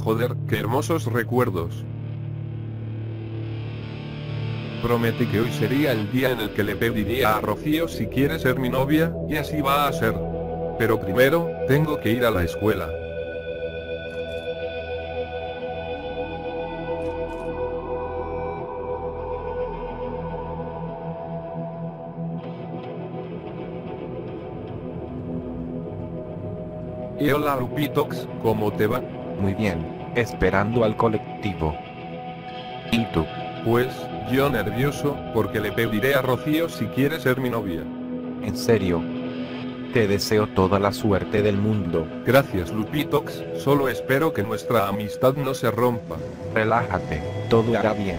Joder, qué hermosos recuerdos. Prometí que hoy sería el día en el que le pediría a Rocío si quiere ser mi novia, y así va a ser. Pero primero, tengo que ir a la escuela. Y hola Lupitox, ¿cómo te va? Muy bien, esperando al colectivo. ¿Y tú? Pues, yo nervioso, porque le pediré a Rocío si quiere ser mi novia. En serio. Te deseo toda la suerte del mundo. Gracias Lupitox, solo espero que nuestra amistad no se rompa. Relájate, todo hará bien.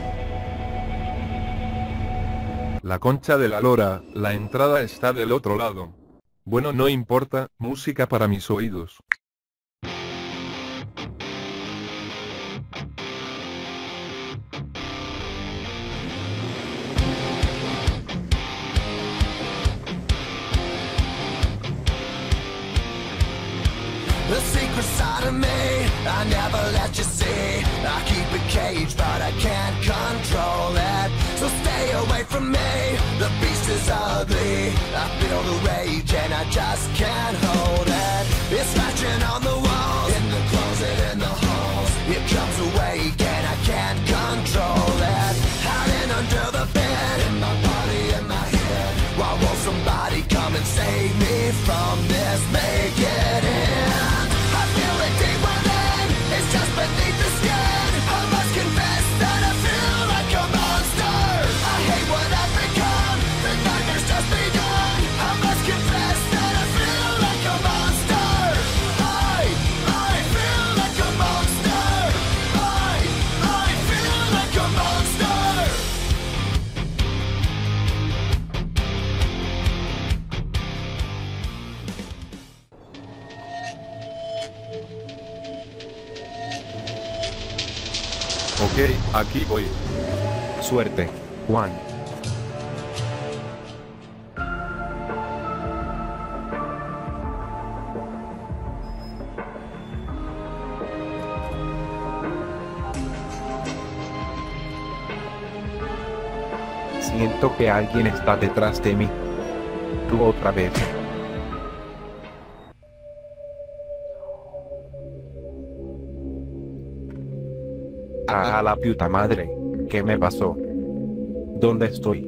La concha de la lora, la entrada está del otro lado. Bueno, no importa, música para mis oídos. The secret side of me, I never let you see. I keep it caged, but I can't control it. So stay away from me, the beast is ugly. I feel the rage and I just can't hold it. It's scratching on the walls, in the closet, in the halls. It comes awake and I can't control it. Hiding under the bed, in my body, in my head. Why won't somebody come and save me from this? Make it end. It's just beneath the skin. I must confess that I feel like a monster. I hate what I've become. The nightmare's just begun. I must confess that I feel like a monster. I feel like a monster. I feel like a monster. Ok, aquí voy. Suerte, Juan. Siento que alguien está detrás de mí. Tú otra vez. A la puta madre, ¿qué me pasó? ¿Dónde estoy?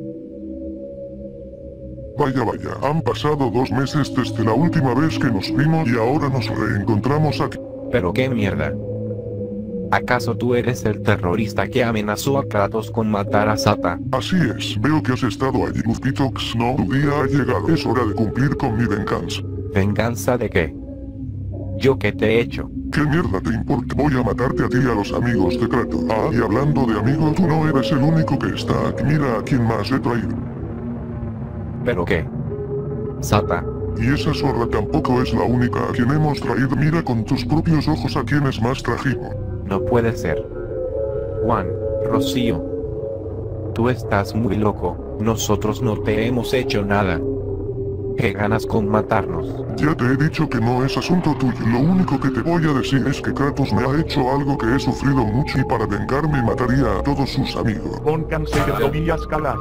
Vaya, han pasado 2 meses desde la última vez que nos vimos y ahora nos reencontramos aquí. ¿Pero qué mierda? ¿Acaso tú eres el terrorista que amenazó a Kratos con matar a Sata? Así es, veo que has estado allí, Lupitox. No, tu día ha llegado. Es hora de cumplir con mi venganza. ¿Venganza de qué? ¿Yo qué te he hecho? ¿Qué mierda te importa? Voy a matarte a ti y a los amigos de Kratos. Ah, y hablando de amigos, tú no eres el único que está aquí. Mira a quién más he traído. ¿Pero qué? Sata. Y esa zorra tampoco es la única a quien hemos traído. Mira con tus propios ojos a quienes más trajimos. No puede ser. Juan, Rocío. Tú estás muy loco, nosotros no te hemos hecho nada. ¿Qué ganas con matarnos? Ya te he dicho que no es asunto tuyo. Lo único que te voy a decir es que Kratos me ha hecho algo que he sufrido mucho y para vengarme mataría a todos sus amigos. Pónganse groserías, calas.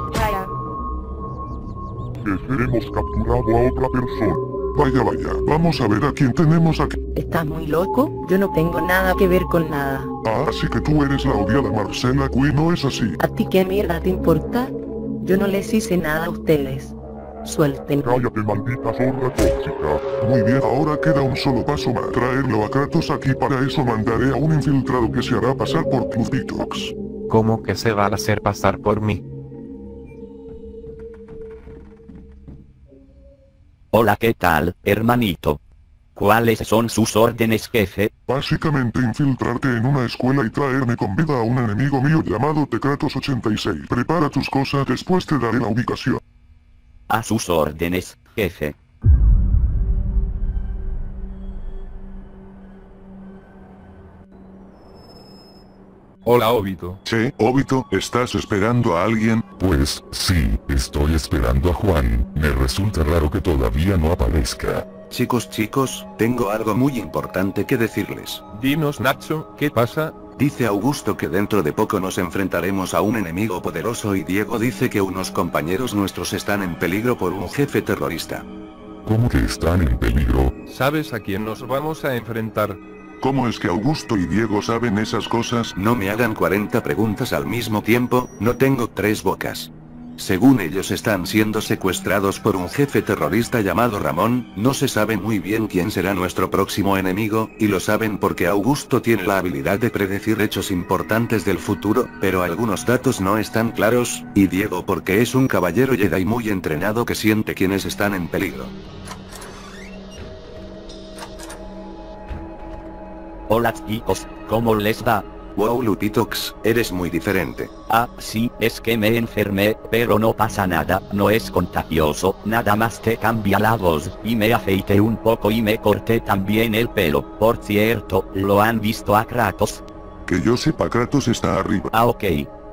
Hemos capturado a otra persona. Vaya, vamos a ver a quién tenemos aquí. ¿Estás muy loco? Yo no tengo nada que ver con nada. Ah, así que tú eres la odiada Marcela Quinn, ¿no es así? ¿A ti qué mierda te importa? Yo no les hice nada a ustedes. Suelten. Cállate, maldita zorra tóxica. Muy bien, ahora queda un solo paso más. Traerlo a Kratos aquí. Para eso mandaré a un infiltrado que se hará pasar por Lupitox. ¿Cómo que se va a hacer pasar por mí? Hola, ¿qué tal, hermanito? ¿Cuáles son sus órdenes, jefe? Básicamente infiltrarte en una escuela y traerme con vida a un enemigo mío llamado Kratos 86. Prepara tus cosas, después te daré la ubicación. A sus órdenes, jefe. Hola Obito. Che, Obito, ¿estás esperando a alguien? Pues, sí, estoy esperando a Juan. Me resulta raro que todavía no aparezca. Chicos, tengo algo muy importante que decirles. Dinos Nacho, ¿qué pasa? Dice Augusto que dentro de poco nos enfrentaremos a un enemigo poderoso y Diego dice que unos compañeros nuestros están en peligro por un jefe terrorista. ¿Cómo que están en peligro? ¿Sabes a quién nos vamos a enfrentar? ¿Cómo es que Augusto y Diego saben esas cosas? No me hagan 40 preguntas al mismo tiempo, no tengo 3 bocas. Según ellos están siendo secuestrados por un jefe terrorista llamado Ramón, no se sabe muy bien quién será nuestro próximo enemigo, y lo saben porque Augusto tiene la habilidad de predecir hechos importantes del futuro, pero algunos datos no están claros, y Diego porque es un caballero Jedi muy entrenado que siente quienes están en peligro. Hola chicos, ¿cómo les va? Wow Lupitox, eres muy diferente. Ah, sí, es que me enfermé, pero no pasa nada, no es contagioso, nada más te cambia la voz, y me afeité un poco y me corté también el pelo. Por cierto, ¿lo han visto a Kratos? Que yo sepa, Kratos está arriba. Ah, ok.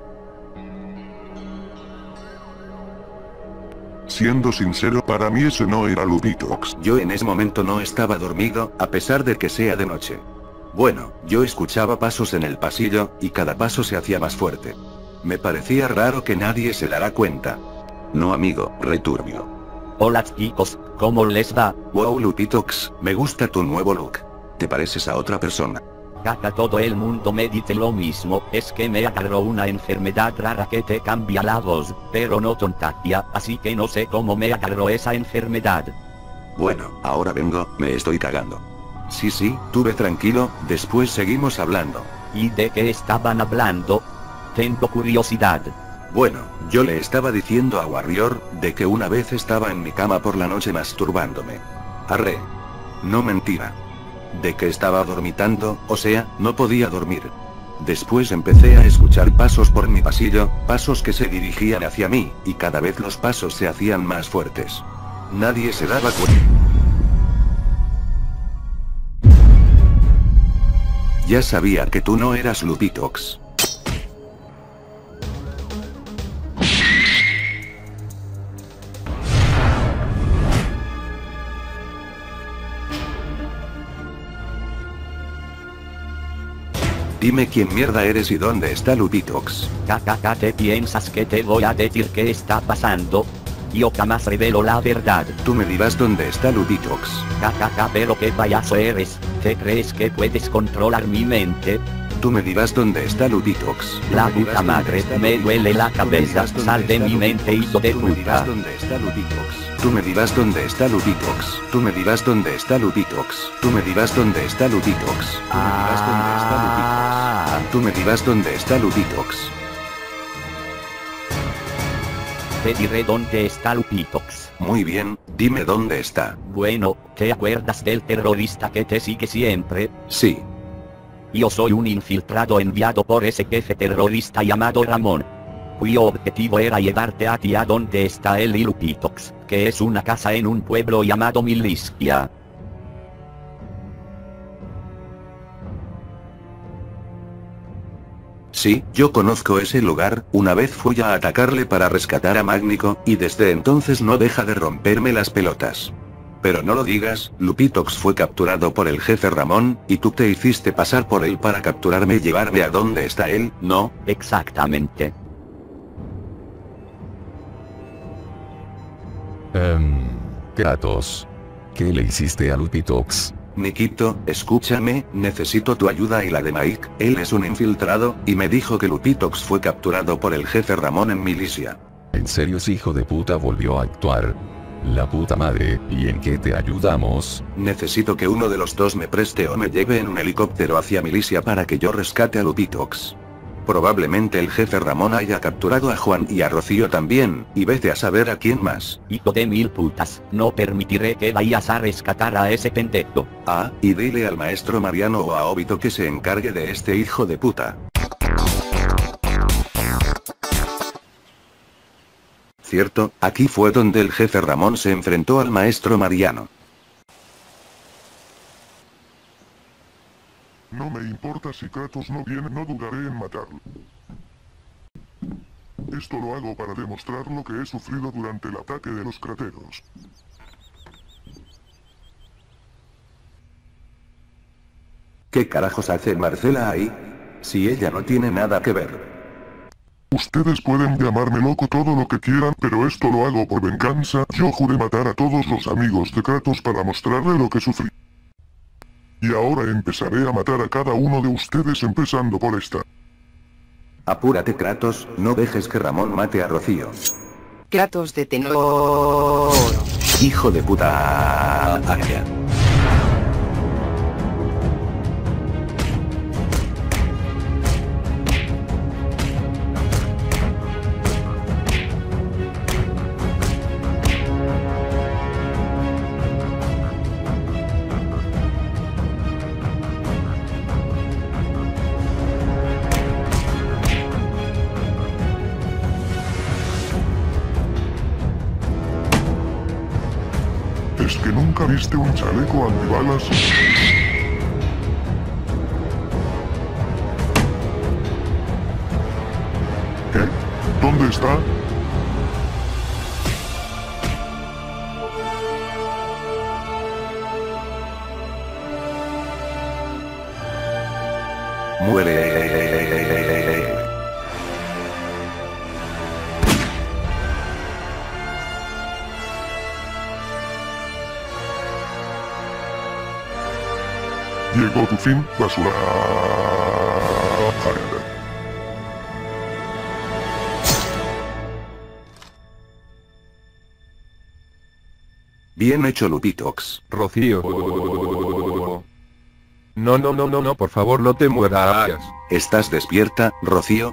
Siendo sincero, para mí ese no era Lupitox. Yo en ese momento no estaba dormido, a pesar de que sea de noche. Bueno, yo escuchaba pasos en el pasillo, y cada paso se hacía más fuerte. Me parecía raro que nadie se dará cuenta. No amigo, returbio. Hola chicos, ¿cómo les va? Wow Lupitox, me gusta tu nuevo look. Te pareces a otra persona. Caca, todo el mundo me dice lo mismo, es que me agarró una enfermedad rara que te cambia la voz, pero no contagia, así que no sé cómo me agarró esa enfermedad. Bueno, ahora vengo, me estoy cagando. Sí, tú ve tranquilo, después seguimos hablando. ¿Y de qué estaban hablando? Tengo curiosidad. Bueno, yo le estaba diciendo a Warrior, de que una vez estaba en mi cama por la noche masturbándome. Arre. No mentira. De que estaba dormitando, o sea, no podía dormir. Después empecé a escuchar pasos por mi pasillo, pasos que se dirigían hacia mí, y cada vez los pasos se hacían más fuertes. Nadie se daba cuenta. Ya sabía que tú no eras Lupitox. Dime quién mierda eres y dónde está Lupitox. KKK, ¿te piensas que te voy a decir qué está pasando? Yo jamás revelo la verdad. Tú me dirás dónde está Lupitox. KKK, pero qué payaso eres, ¿te crees que puedes controlar mi mente? Tú me dirás dónde está Lupitox. La puta madre, me duele la cabeza, sal de mi mente, hijo de Tú me dirás puta. dónde está Lupitox. Tú me dirás dónde está Lupitox. Tú me dirás dónde está Lupitox. Tú me dirás dónde está Lupitox. Tú me dirás dónde está Lupitox. Te diré dónde está Lupitox. Muy bien, dime dónde está. Bueno, ¿te acuerdas del terrorista que te sigue siempre? Sí. Yo soy un infiltrado enviado por ese jefe terrorista llamado Ramón. Cuyo objetivo era llevarte a ti a donde está el Lupitox, que es una casa en un pueblo llamado Milicia. Sí, yo conozco ese lugar, una vez fui a atacarle para rescatar a Magnico, y desde entonces no deja de romperme las pelotas. Pero no lo digas, Lupitox fue capturado por el jefe Ramón, y tú te hiciste pasar por él para capturarme y llevarme a donde está él, ¿no? Exactamente. Kratos. ¿Qué le hiciste a Lupitox? Nikito, escúchame, necesito tu ayuda y la de Mike, él es un infiltrado, y me dijo que Lupitox fue capturado por el jefe Ramón en Milicia. ¿En serio ese hijo de puta volvió a actuar? La puta madre, ¿y en qué te ayudamos? Necesito que uno de los dos me preste o me lleve en un helicóptero hacia Milicia para que yo rescate a Lupitox. Probablemente el jefe Ramón haya capturado a Juan y a Rocío también, y vete a saber a quién más. Hijo de mil putas, no permitiré que vayas a rescatar a ese pendejo. Ah, y dile al maestro Mariano o a Obito que se encargue de este hijo de puta. Cierto, aquí fue donde el jefe Ramón se enfrentó al maestro Mariano. No me importa si Kratos no viene, no dudaré en matarlo. Esto lo hago para demostrar lo que he sufrido durante el ataque de los crateros. ¿Qué carajos hace Marcela ahí? Si ella no tiene nada que ver. Ustedes pueden llamarme loco todo lo que quieran, pero esto lo hago por venganza. Yo juré matar a todos los amigos de Kratos para mostrarle lo que sufrí. Y ahora empezaré a matar a cada uno de ustedes empezando por esta. Apúrate, Kratos, no dejes que Ramón mate a Rocío. Kratos de tenor. Hijo de puta. Agia. ¿Es que nunca viste un chaleco antibalas? ¿Qué? ¿Dónde está? Muere. Llegó tu fin, basura. Bien hecho, Lupitox. Rocío. No, por favor, no te mueras. ¿Estás despierta, Rocío?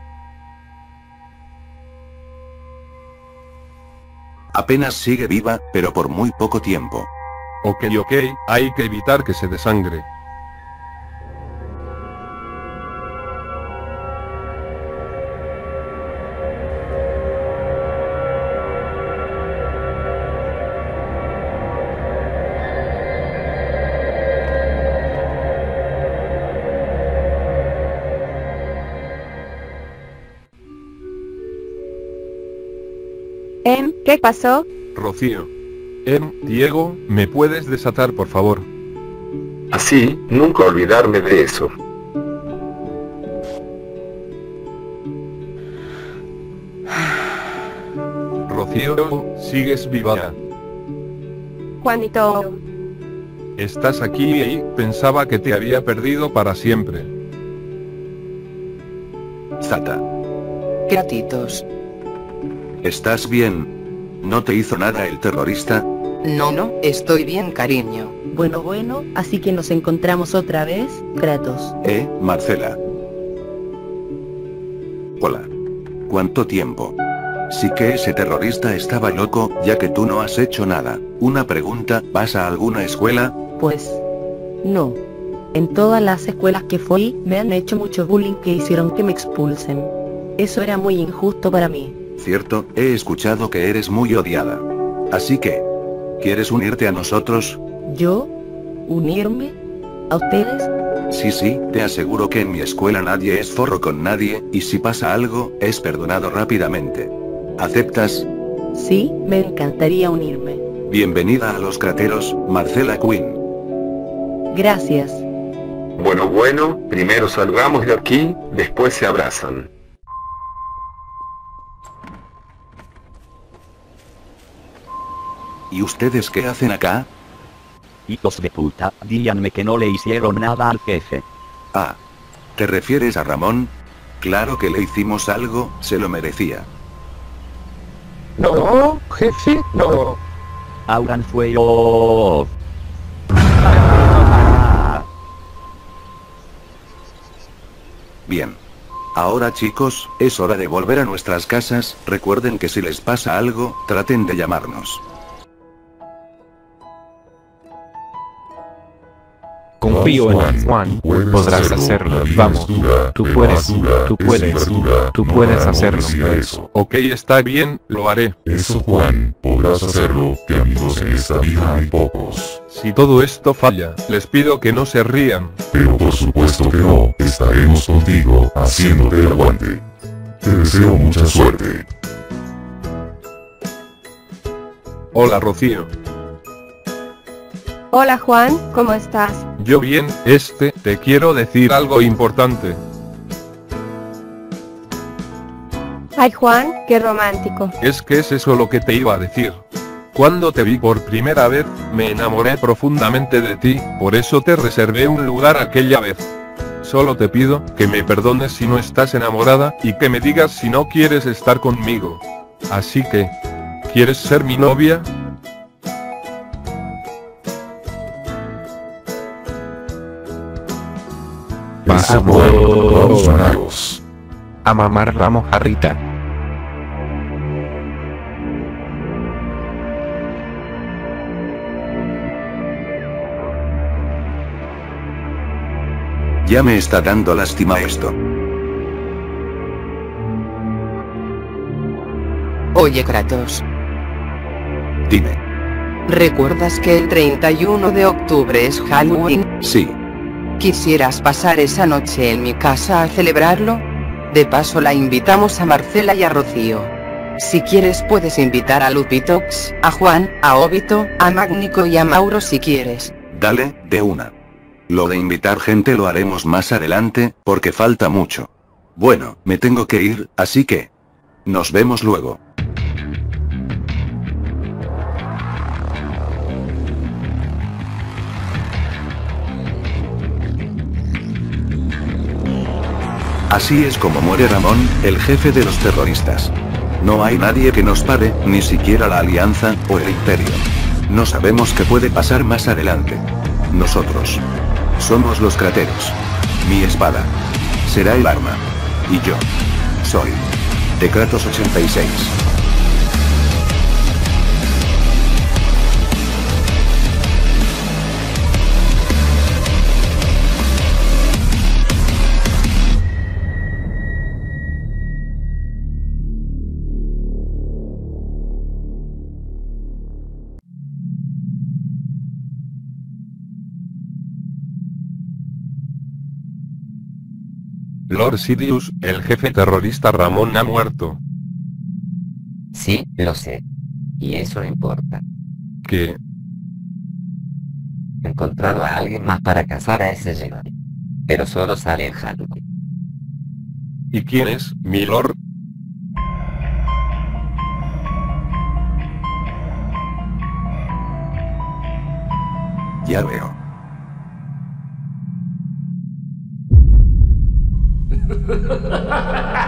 Apenas sigue viva, pero por muy poco tiempo. Ok, hay que evitar que se desangre. ¿Qué pasó? Rocío. Diego, ¿me puedes desatar por favor? Así, nunca olvidarme de eso. Rocío, sigues viva. Juanito. Estás aquí y pensaba que te había perdido para siempre. Zata. Kratitos. ¿Estás bien? ¿No te hizo nada el terrorista? No, estoy bien, cariño. Bueno, así que nos encontramos otra vez, Kratos. Marcela. Hola. ¿Cuánto tiempo? Sí que ese terrorista estaba loco, ya que tú no has hecho nada. Una pregunta, ¿vas a alguna escuela? Pues... no. En todas las escuelas que fui, me han hecho mucho bullying que hicieron que me expulsen. Eso era muy injusto para mí. Cierto, he escuchado que eres muy odiada. Así que... ¿quieres unirte a nosotros? ¿Yo? ¿Unirme? ¿A ustedes? Sí, te aseguro que en mi escuela nadie es forro con nadie, y si pasa algo, es perdonado rápidamente. ¿Aceptas? Sí, me encantaría unirme. Bienvenida a los crateros, Marcela Quinn. Gracias. Bueno, primero salgamos de aquí, después se abrazan. ¿Y ustedes qué hacen acá? Hijos de puta, díganme que no le hicieron nada al jefe. Ah. ¿Te refieres a Ramón? Claro que le hicimos algo, se lo merecía. No, jefe, no. Auran fue yo. Bien. Ahora chicos, es hora de volver a nuestras casas, recuerden que si les pasa algo, traten de llamarnos. Confío en Juan, podrás hacerlo, vamos, tú puedes hacerlo. Ok, está bien, lo haré. Eso, Juan, podrás hacerlo, que amigos en esta vida hay pocos. Si todo esto falla, les pido que no se rían. Pero por supuesto que no, estaremos contigo, haciéndote el aguante. Te deseo mucha suerte. Hola Rocío. Hola Juan, ¿cómo estás? Yo bien, te quiero decir algo importante. Ay Juan, qué romántico. Es que es eso lo que te iba a decir. Cuando te vi por primera vez, me enamoré profundamente de ti, por eso te reservé un lugar aquella vez. Solo te pido que me perdones si no estás enamorada, y que me digas si no quieres estar conmigo. Así que, ¿quieres ser mi novia? Vamos a mamar ramos a Rita. Ya me está dando lástima esto. Oye Kratos. Dime. ¿Recuerdas que el 31 de octubre es Halloween? Sí. ¿Quisieras pasar esa noche en mi casa a celebrarlo? De paso la invitamos a Marcela y a Rocío. Si quieres puedes invitar a Lupitox, a Juan, a Obito, a Magnico y a Mauro si quieres. Dale, de una. Lo de invitar gente lo haremos más adelante, porque falta mucho. Bueno, me tengo que ir, así que... nos vemos luego. Así es como muere Ramón, el jefe de los terroristas. No hay nadie que nos pare, ni siquiera la Alianza, o el Imperio. No sabemos qué puede pasar más adelante. Nosotros. Somos los crateros. Mi espada. Será el arma. Y yo. Soy. De Kratos 86. Lord Sidious, el jefe terrorista Ramón ha muerto. Sí, lo sé. Y eso no importa. ¿Qué? He encontrado a alguien más para cazar a ese Jedi. Pero solo sale en Halloween. ¿Y quién es, mi Lord? Ya veo. Ha ha ha ha!